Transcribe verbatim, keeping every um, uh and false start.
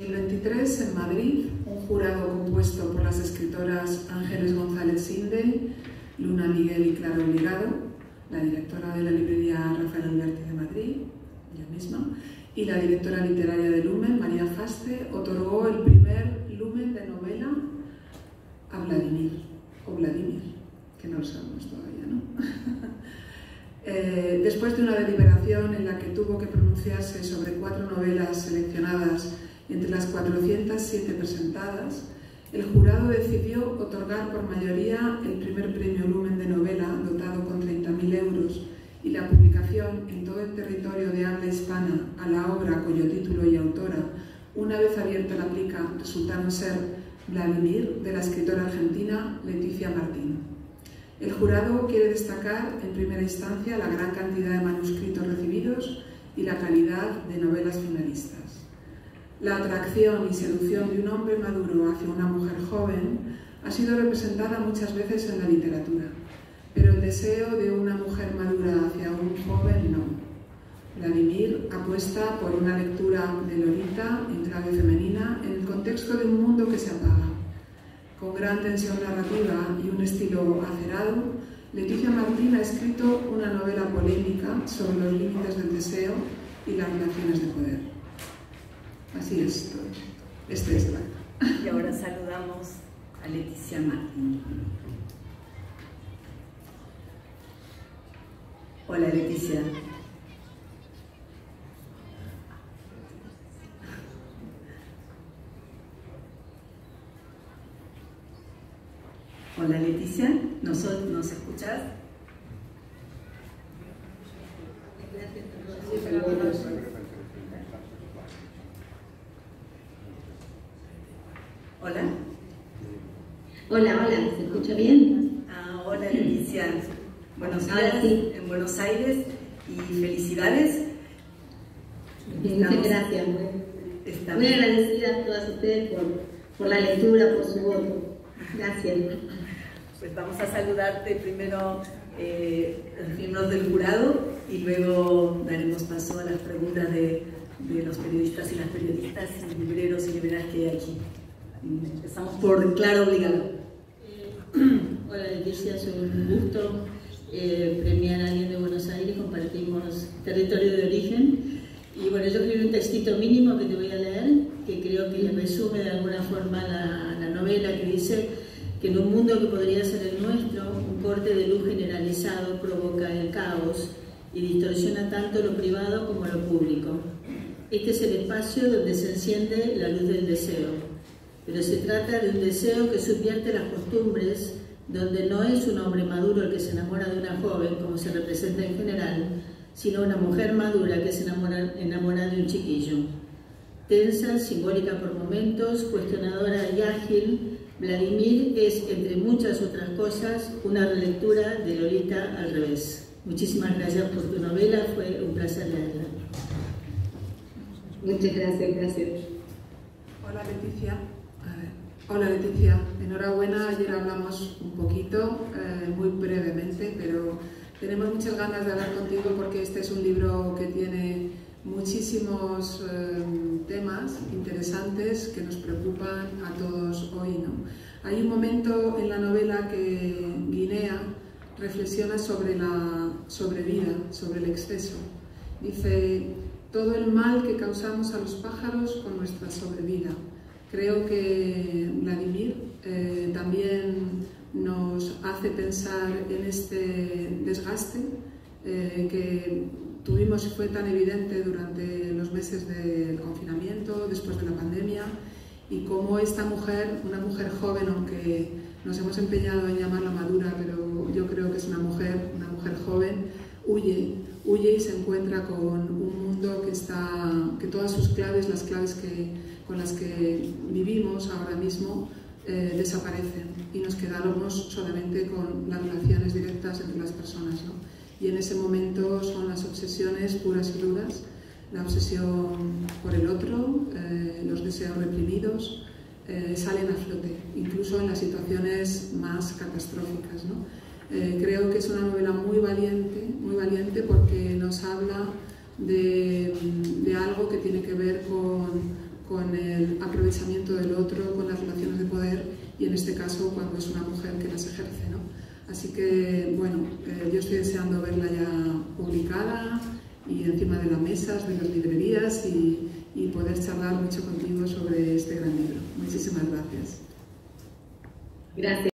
El veintitrés, en Madrid, un jurado compuesto por las escritoras Ángeles González Sinde, Luna Miguel y Clara Obligado, la directora de la librería Rafael Alberti de Madrid, ella misma, y la directora literaria de Lumen, María Faste, otorgó el primer Lumen de novela a Vladimir, o Vladimir, que no lo sabemos todavía, ¿no? eh, después de una deliberación en la que tuvo que pronunciarse sobre cuatro novelas seleccionadas entre las cuatrocientas siete presentadas, el jurado decidió otorgar por mayoría el primer premio Lumen de novela, dotado con treinta mil euros, y la publicación en todo el territorio de habla hispana a la obra cuyo título y autora, una vez abierta la plica, resultaron ser Vladimir, de la escritora argentina Leticia Martín. El jurado quiere destacar en primera instancia la gran cantidad de manuscritos recibidos y la calidad de novelas finalistas. La atracción y seducción de un hombre maduro hacia una mujer joven ha sido representada muchas veces en la literatura, pero el deseo de una mujer madura hacia un joven no. Vladimir apuesta por una lectura de Lolita en clave femenina en el contexto de un mundo que se apaga. Con gran tensión narrativa y un estilo acerado, Leticia Martín ha escrito una novela polémica sobre los límites del deseo y las relaciones de poder. Así es, este es el acto. Y ahora saludamos a Leticia Martín. Hola, Leticia. Hola, Leticia. ¿Nos, nos escuchas? Hola. Hola, hola, ¿se escucha bien? Ah, hola, Leticia. Buenos días, Ahora sí. En Buenos Aires, y felicidades. Bien, muchas gracias. Estamos muy agradecida a todas ustedes por, por la lectura, por su voto. Gracias. Pues vamos a saludarte primero eh, los miembros del jurado y luego daremos paso a las preguntas de, de los periodistas y las periodistas y libreros y libreras que hay aquí. Empezamos por Clara Obligado. Eh, hola, Leticia, es un gusto eh, premiar a alguien de Buenos Aires, compartimos territorio de origen. Y bueno, yo escribí un textito mínimo que te voy a leer, que creo que resume de alguna forma la, la novela, que dice que en un mundo que podría ser el nuestro, un corte de luz generalizado provoca el caos y distorsiona tanto lo privado como lo público. Este es el espacio donde se enciende la luz del deseo. Pero se trata de un deseo que subvierte las costumbres, donde no es un hombre maduro el que se enamora de una joven, como se representa en general, sino una mujer madura que se enamora, enamora de un chiquillo. Tensa, simbólica por momentos, cuestionadora y ágil, Vladimir es, entre muchas otras cosas, una relectura de Lolita al revés. Muchísimas gracias por tu novela, fue un placer leerla. Muchas gracias, gracias. Hola, Leticia. Hola, Leticia. Enhorabuena. Ayer hablamos un poquito, eh, muy brevemente, pero tenemos muchas ganas de hablar contigo porque este es un libro que tiene muchísimos eh, temas interesantes que nos preocupan a todos hoy, ¿no? Hay un momento en la novela que Guinea reflexiona sobre la sobrevida, sobre el exceso. Dice: todo el mal que causamos a los pájaros con nuestra sobrevida. Creo que Vladimir eh, también nos hace pensar en este desgaste eh, que tuvimos y fue tan evidente durante los meses del confinamiento, después de la pandemia, y cómo esta mujer, una mujer joven, aunque nos hemos empeñado en llamarla madura, pero yo creo que es una mujer, una mujer joven, huye, huye y se encuentra con un mundo que está, que todas sus claves, las claves que con las que vivimos ahora mismo, eh, desaparecen y nos quedamos solamente con las relaciones directas entre las personas, ¿no? Y en ese momento son las obsesiones puras y duras, la obsesión por el otro, eh, los deseos reprimidos, eh, salen a flote, incluso en las situaciones más catastróficas, ¿no? Eh, creo que es una novela muy valiente, muy valiente porque nos habla de, de algo que tiene que ver con con el aprovechamiento del otro, con las relaciones de poder y en este caso cuando es una mujer que las ejerce, ¿no? Así que, bueno, eh, yo estoy deseando verla ya publicada y encima de las mesas de las librerías y, y poder charlar mucho contigo sobre este gran libro. Muchísimas gracias. Gracias.